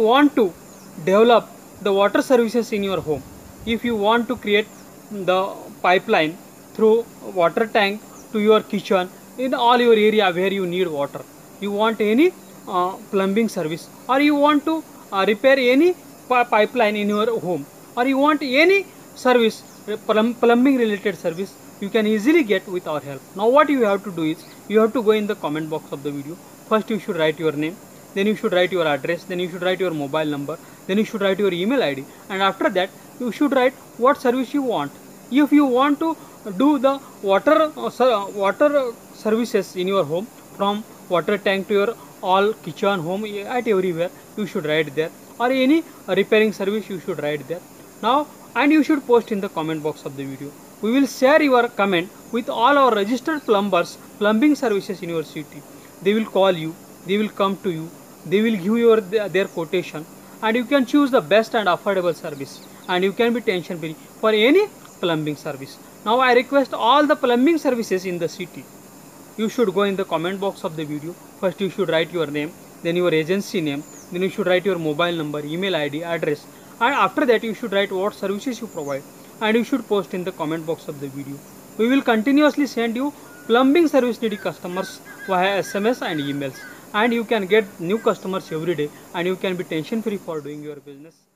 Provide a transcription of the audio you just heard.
want to develop the water services in your home, if you want to create the pipeline through water tank to your kitchen in all your area where you need water, you want any plumbing service, or you want to repair any pipeline in your home, or you want any service, plumbing related service, you can easily get with our help. Now what you have to do is, you have to go in the comment box of the video. First you should write your name, then you should write your address, then you should write your mobile number, then you should write your email ID, and after that you should write what service you want. If you want to do the water services in your home, from water tank to your all kitchen, home, at everywhere, you should write there, or any repairing service you should write there. Now, and you should post in the comment box of the video. We will share your comment with all our registered plumbers, plumbing services in your city. They will call you, they will come to you, they will give their quotation, and you can choose the best and affordable service, and you can be tension free for any plumbing service. Now I request all the plumbing services in the city, you should go in the comment box of the video. First you should write your name, then your agency name, then you should write your mobile number, email ID, address, and after that you should write what services you provide, and you should post in the comment box of the video. We will continuously send you plumbing service needy customers via SMS and emails, and you can get new customers every day, and you can be tension free for doing your business.